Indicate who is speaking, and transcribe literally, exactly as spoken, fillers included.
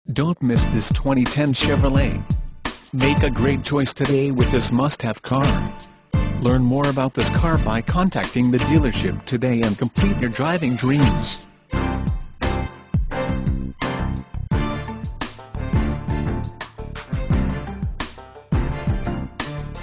Speaker 1: Don't miss this twenty ten Chevrolet. Make a great choice today with this must-have car. Learn more about this car by contacting the dealership today and complete your driving dreams.